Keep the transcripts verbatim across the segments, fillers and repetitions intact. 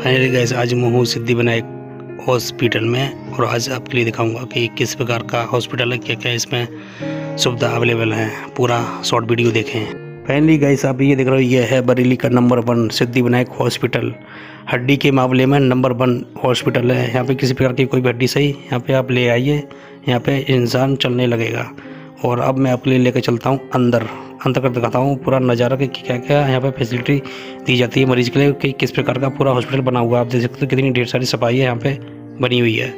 Finally guys आज मैं हूँ सिद्धिविनायक हॉस्पिटल में और आज आपके लिए दिखाऊंगा कि किस प्रकार का हॉस्पिटल है, क्या क्या इसमें सुविधा अवेलेबल है। पूरा शॉर्ट वीडियो देखें। फाइनली गाइस आप ये देख रहे हो, ये है बरेली का नंबर वन सिद्धिविनायक हॉस्पिटल। हड्डी के मामले में नंबर वन हॉस्पिटल है। यहाँ पे किसी प्रकार की कोई भी हड्डी सही यहाँ पे आप ले आइए, यहाँ पे इंसान चलने लगेगा। और अब मैं आपके लिए लेकर चलता हूँ अंदर अंदर कर दिखाता हूँ पूरा नज़ारा कि क्या क्या यहाँ पे फैसिलिटी दी जाती है मरीज़ के लिए, कि किस प्रकार का पूरा हॉस्पिटल बना हुआ है। आप देख सकते हो कितनी ढेर सारी सफाई है यहाँ पे बनी हुई है।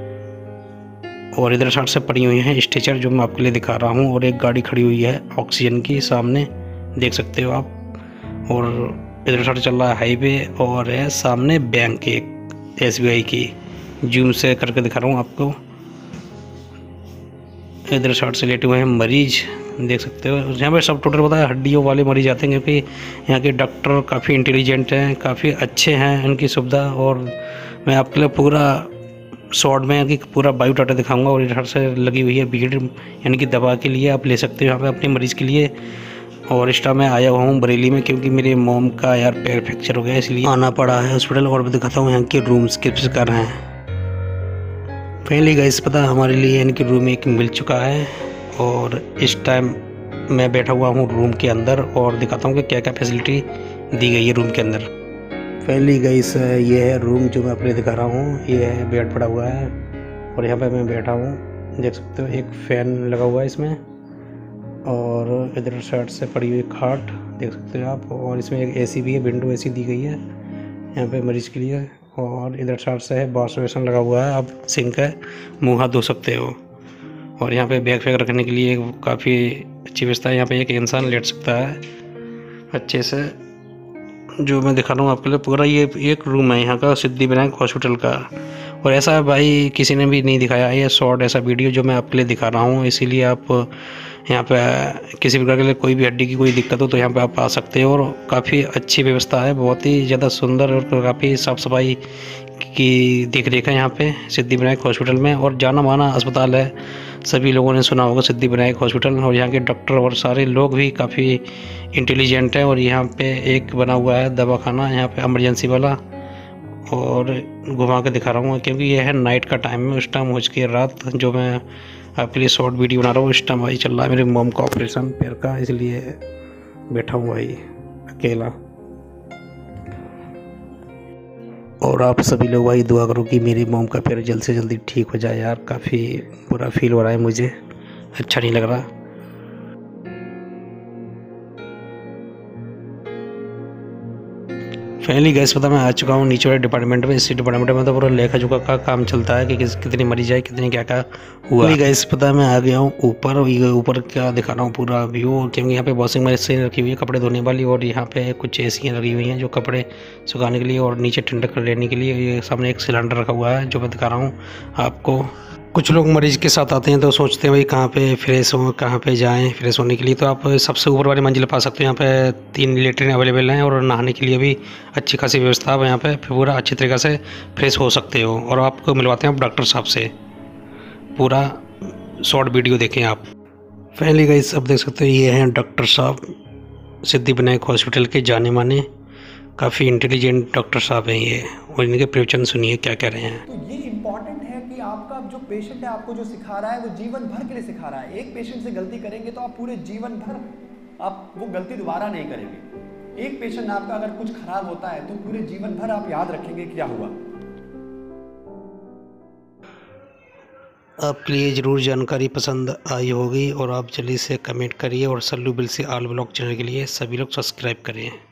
और इधर साइड से पड़ी हुई है स्ट्रेचर जो मैं आपके लिए दिखा रहा हूँ, और एक गाड़ी खड़ी हुई है ऑक्सीजन की सामने, देख सकते हो आप। और इधर साइड चल रहा है हाईवे और है सामने बैंक एक एस बी आई की, जूम से करके दिखा रहा हूँ आपको। इधर साइड से लेटे हुए हैं मरीज, देख सकते हो। यहाँ पे सब टोटल बताया हड्डियों वाले मरीज आते हैं, क्योंकि यहाँ के डॉक्टर काफ़ी इंटेलिजेंट हैं, काफ़ी अच्छे हैं इनकी सुविधा। और मैं आपके लिए पूरा शॉर्ट में कि पूरा बायोडाटा दिखाऊंगा। और इधर से लगी हुई है भीड़, यानी कि दवा के लिए आप ले सकते हो यहाँ पे अपने मरीज़ के लिए। और इस टाइम मैं आया हुआ हूँ बरेली में, क्योंकि मेरे मोम का यार पैर फ्रैक्चर हो गया, इसलिए आना पड़ा है हॉस्पिटल। और मैं दिखाता हूँ यहाँ के रूम्स किस कर रहे हैं। पहले गाइस पता हमारे लिए इनकी रूम एक मिल चुका है, और इस टाइम मैं बैठा हुआ हूँ रूम के अंदर और दिखाता हूँ कि क्या क्या फैसिलिटी दी गई है रूम के अंदर। पहली गाइस ये है रूम जो मैं अपने दिखा रहा हूँ। ये है बेड पड़ा हुआ है और यहाँ पे मैं बैठा हूँ, देख सकते हो। एक फ़ैन लगा हुआ है इसमें, और इधर साइड से पड़ी हुई खाट देख सकते हो आप। और इसमें एक एसी भी है, विंडो एसी दी गई है यहाँ पे मरीज़ के लिए। और इधर साइड से है वॉश बेसिन लगा हुआ है, आप सिंक है, मुँह हाथ धो सकते हो। और यहाँ पे बैग फैग रखने के लिए काफ़ी अच्छी व्यवस्था है। यहाँ पे एक इंसान लेट सकता है अच्छे से, जो मैं दिखा रहा हूँ आपके लिए। पूरा ये एक रूम है यहाँ का सिद्धिविनायक हॉस्पिटल का। और ऐसा भाई किसी ने भी नहीं दिखाया है, ये शॉर्ट ऐसा वीडियो जो मैं आपके लिए दिखा रहा हूँ। इसीलिए आप यहाँ पे किसी प्रकार के लिए कोई भी हड्डी की कोई दिक्कत हो तो यहाँ पे आप आ सकते हो। और काफ़ी अच्छी व्यवस्था है, बहुत ही ज़्यादा सुंदर, और काफ़ी साफ़ सफाई की देख रेख है यहाँ पे सिद्धिविनायक हॉस्पिटल में। और जाना माना अस्पताल है, सभी लोगों ने सुना होगा सिद्धिविनायक हॉस्पिटल। और यहाँ के डॉक्टर और सारे लोग भी काफ़ी इंटेलिजेंट हैं। और यहाँ पे एक बना हुआ है दवाखाना यहाँ पे इमरजेंसी वाला, और घुमा के दिखा रहा हूँ क्योंकि यह है नाइट का टाइम है। उस टाइम हो चुकी है रात, जो मैं आपके लिए शॉर्ट वीडियो बना रहा हूँ। इस टाइम भाई चल रहा है मेरे मोम का ऑपरेशन पैर का, इसलिए बैठा हूँ भाई अकेला। और आप सभी लोग भाई दुआ करो कि मेरी मोम का पैर जल्द से जल्दी ठीक हो जाए यार। काफ़ी बुरा फील हो रहा है मुझे, अच्छा नहीं लग रहा। फाइनली गैस पता मैं आ चुका हूँ नीचे वाले डिपार्टमेंट में। इसी डिपार्टमेंट में तो पूरा लेखा जोखा का काम चलता है कि किस कितनी मरीज है, कितनी क्या क्या हुआ। गैस पता मैं आ गया हूँ ऊपर, और ये ऊपर क्या दिखा रहा हूँ पूरा व्यू, क्योंकि यहाँ पे वॉशिंग मशीन रखी हुई है कपड़े धोने वाली। और यहाँ पे कुछ एसियाँ लगी हुई हैं जो कपड़े सुखाने के लिए, और नीचे ठंडक लेने के लिए। ये सामने एक सिलेंडर रखा हुआ है जो मैं दिखा रहा हूँ आपको। कुछ लोग मरीज़ के साथ आते हैं तो सोचते हैं भाई कहाँ पे फ्रेश हो, कहाँ पे जाएं फ्रेश होने के लिए। तो आप सबसे ऊपर वाली मंजिल पा सकते हो। यहाँ पे तीन लेटरिन अवेलेबल हैं, और नहाने के लिए भी अच्छी खासी व्यवस्था है। यहाँ पे पूरा अच्छी तरीक़े से फ्रेश हो सकते हो। और आपको मिलवाते हैं आप डॉक्टर साहब से। पूरा शॉर्ट वीडियो देखें आप। पहले गाइस अब देख सकते हो, ये हैं डॉक्टर साहब सिद्धिविनायक हॉस्पिटल के जाने माने, काफ़ी इंटेलिजेंट डॉक्टर साहब हैं ये। और इनके प्रवचन सुनिए क्या कह रहे हैं। तो ये इम्पॉर्टेंट है कि आपका जो पेशेंट है आपको जो सिखा रहा है वो जीवन भर के लिए सिखा रहा है। एक पेशेंट से गलती करेंगे तो आप पूरे जीवन भर आप वो गलती दोबारा नहीं करेंगे। एक पेशेंट आपका अगर कुछ खराब होता है तो पूरे जीवन भर आप याद रखेंगे क्या हुआ। आपके लिए ज़रूर जानकारी पसंद आई होगी, और आप जल्दी से कमेंट करिए। और सल्लू बिल से आल ब्लॉग चैनल के लिए सभी लोग सब्सक्राइब करें।